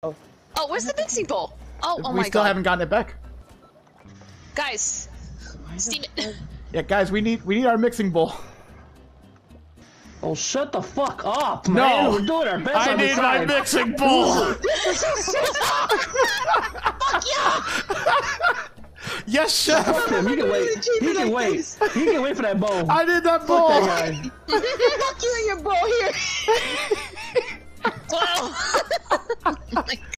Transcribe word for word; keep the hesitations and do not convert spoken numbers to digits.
Oh, Oh, where's the mixing bowl? Oh, oh we my still god. haven't gotten it back. Guys, steam it. Yeah, guys, we need we need our mixing bowl. oh, shut the fuck up, No, man. We're doing our best I on the need my side. mixing bowl. Fuck yeah! Yes, chef. Fuck him. He can wait. He can wait. He can wait for that bowl. I need that bowl. Fuck that guy. Fuck you and your bowl here. Wow.